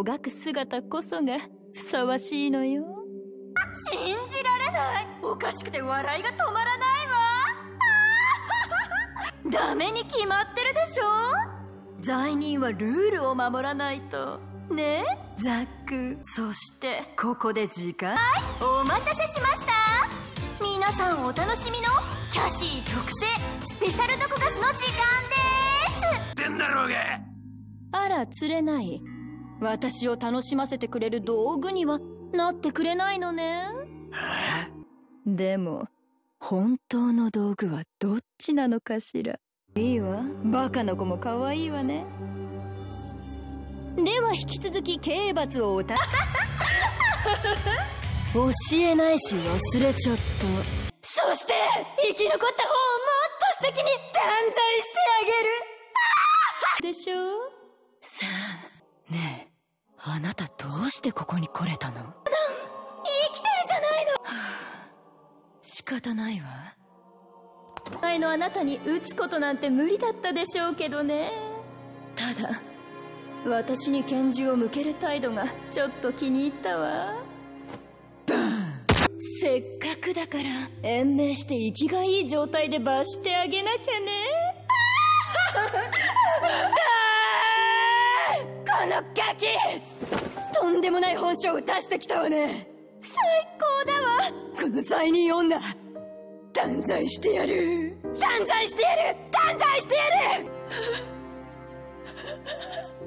がく姿こそがふさわしいのよ。信じられない。おかしくて笑いが止まらないわ。ダメに決まってるでしょ。罪人はルールを守らないとねえザック。そしてここで時間。はい、お待たせしました。皆さんお楽しみのキャシー特製スペシャル毒ガスの時間です。 ってんだろうが。 あら釣れない。私を楽しませてくれる道具にはなってくれないのね。でも本当の道具はどっちなのかしら。いいわ、バカの子も可愛いわね。では引き続き刑罰を教えないし忘れちゃった。そして生き残った方をもっと素敵に断罪してあげるでしょ。さあねえ、あなたどうしてここに来れたの？生きてるじゃないの。仕方ないわ。前のあなたに撃つことなんて無理だったでしょうけどね。ただ私に拳銃を向ける態度がちょっと気に入ったわ。バーン。せっかくだから延命して生きがいい状態で罰してあげなきゃね。このガキ、とんでもない本性を出してきたわね。最高だわ。この罪人女断罪してやる。断罪してやる。断罪してやる。